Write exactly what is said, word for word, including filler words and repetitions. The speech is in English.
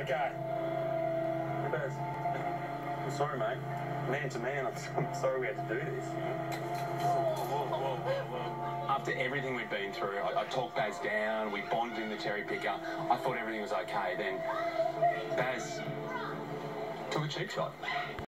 Okay. Hey, Baz. I'm sorry, mate. Man to man, I'm, I'm sorry we had to do this. Whoa, whoa, whoa, whoa. After everything we'd been through, I, I talked Baz down, we bonded in the cherry picker. I thought everything was okay. Then Baz took a cheap shot.